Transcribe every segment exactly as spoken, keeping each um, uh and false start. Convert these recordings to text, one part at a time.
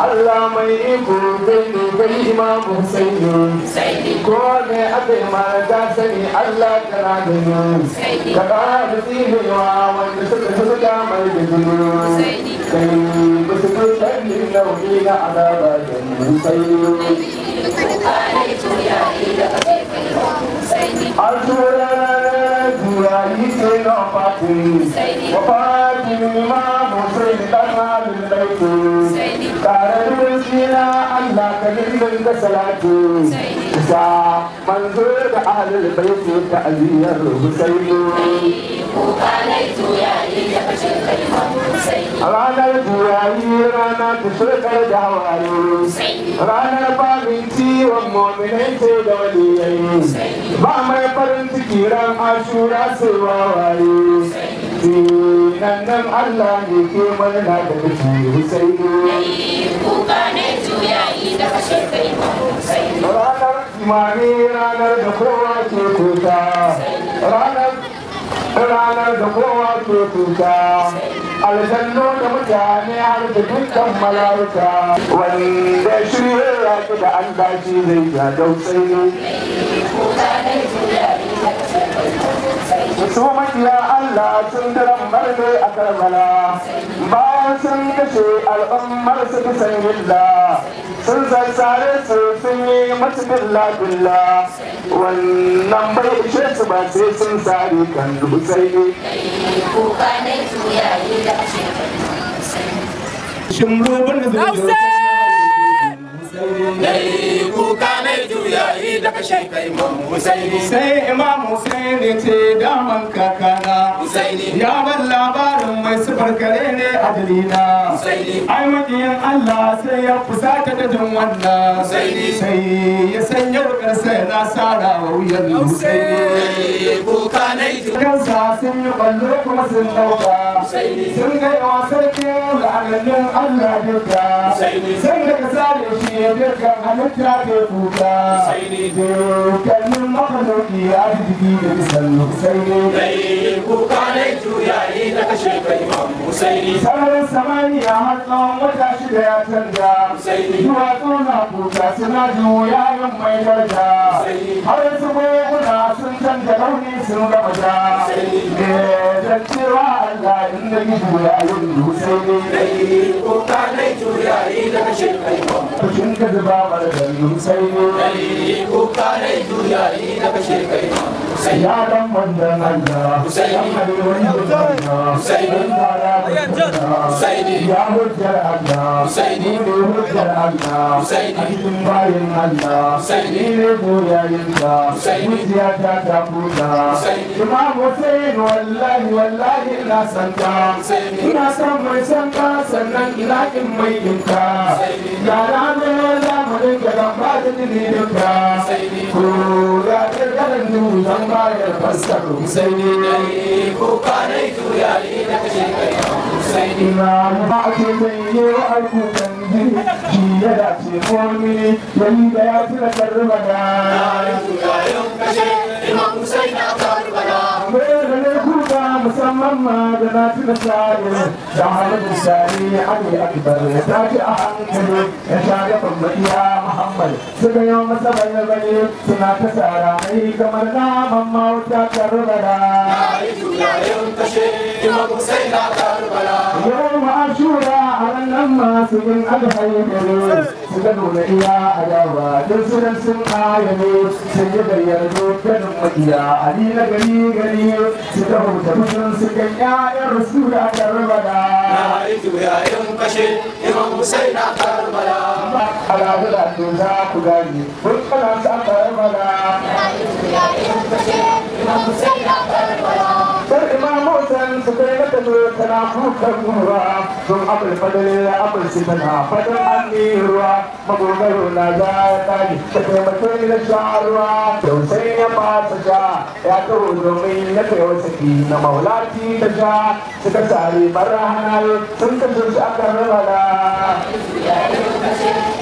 Allah mai iko kai ne kai Imam Husaini ko ne aka yi mara ta sani Allah kana gani ka ƙara tsinewa wanda suka suka mai da jini kai ba su kai ɗan nauyi na azaba da Husaini Al-Tura Turayi sai na fatin wa fatin Imam Husaini dan halin baiti tare da sina Allah ka dindin da salatu sa manzo da ahlul baiti ta aziyar Husaini ko kanai Turayi da kace kalmar Husaini ranar Turayi rana ta shirkar da hawaye ranar babin ciwon mu'minai ce da waliyai ba mai farin ciki ran Ashura sai wawaye nan nan Allah ne ke murna da kake Husaini kuka ne juyayi da kashe kai Husaini ranar imani ranar da kowa ke kuka ranar ranar da kowa ke kuka aljanno da mutane har da dukkan malaika wanda shirye ya ki da an dace zai ya dausaini kuka ne juyayi da kashe kai su makiya Allah sun daren barbe a Karbala bayan sun kashe al'ummar su kisan gilla sun zazzare su sun yi masu billa billa wannan bai ishe su ba sai sun sare kan Husaini kuka ne juyayi da kashe shimrubin da Dai kuka ne juyayi da kashe kai Imam Husaini sai Imam Husaini ce daman kakana Husaini ya bar labarin mai sifar kare ne a dalina Husaini ai makiyin Allah sai ya fusata da jin wannan Husaini sai ya sanya rukar sai na sara wa wuyan Husaini kuka ne kansa sun yi ballo kuma sun dauka Husaini sun ga yawa sarkin la'anannin Allah duka Husaini sun ga kasale shi dukkan halitta ke kuka dukkanin makhluki ya jiki da bisan Husaini dai kuka ne juyayi da kashe kai Imam Husaini sararin samaniya har tsawon wata shida ya canja Husaini duwatsu na kuka suna juyayin mai darja har su goguna sun canja launi sun gama ja ne zan cewa Allah inda yi juyayin Husaini dai kuka ne juyayi da kashe kai Imam Husaini ka zuba mana da Husaini dai kuka ne juyayi da kashe kai Husaini ya dan wannan Allah Husaini Husaini Husaini ya hujjar Allah Husaini ne hujjar Allah Husaini cikin bayin Allah Husaini ne juyayin ka Husaini ya ta ta kuka Imam Husaini wallahi wallahi ina san ka ina san mai san ka sannan ina kin mai kinka ya ranar zamanin da zan ba da jini duka ko ya ƙirƙirar nuru zan bayar fassar Husaini dai ko kanai juyayi da kashe kai Husaini imam ba ake sanye wa alkukan jini shi ya dace komini yayi da ya fi da karbala juyayin kashe Imam Husaini a karbala mai da kuka musamman ma da na fi da sare da halin sari Ali Akbar ya tafi a hankali ya shaga bambariya Muhammad suka yi masa bayyane suna ta tsara mai kamar naman mawuta Karbala juyayin kashe Imam Husaini a Karbala yau ma'ashura a ranar masu yin alhaidare suka nuna iya adawa don sunan sun ayane sun yi gayyar dukkanin makiya Ali na gari gari suka huta mutum suka ƴaƴan rasula Karbala juyayin kashe Imam Husaini a Karbala alaƙa da za ku gani kun kana sa Karbala juyayin kashe Imam Husaini a Karbala sai Imam Husaini suka yi mata tana kukan ruwa sun abul fadale abul sitana fadan anniruwa magogaro na za ya tani ta taimake da sharuwa tausayi ya fasa sha ya kawo domin ya kai wasu ki na maulati da sha suka sare bara hanaye sun kashe shi a Karbala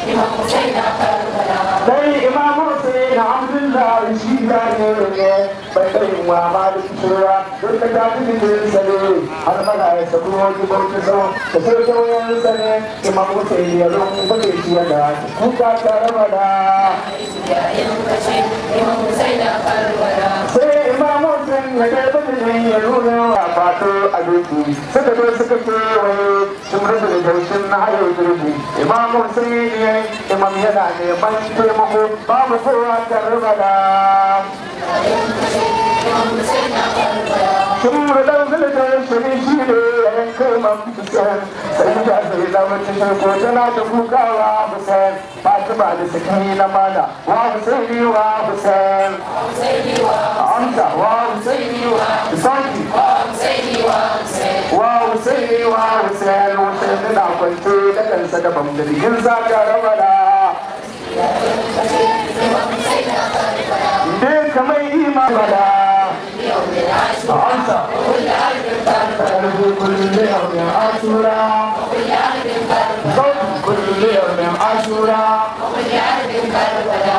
dai Imam Husaini Abdullah shi ya ne bai kai wa ma da tsura duk da ta ji din sane har mana ya sabu wani bauta so da sai sauyan sane imam Hussein ya ron ba ke shi da kuka ta rabada imam Hussein da Karbala sai imam Hussein ya ga bidin ya nuna wa fato a doki suka zo suka ce wai sun rubu da gaushin na hayo jirgi imam Hussein ya imam yana neman taimako babu kowa ta rabada ثم نزل شريشي كلمة حسين سيدا سيدا وتشرك وجنا تفوكا وحسين فاطمة لسكينة مانا وحسيني وحسين أنت وحسيني وحسيني وحسيني وحسيني وحسين وحسيننا كنت لكن سدبا مدرين زاكا ربنا ديك ميما بلا أنت كل يوم عاشوراء كل يوم عاشوراء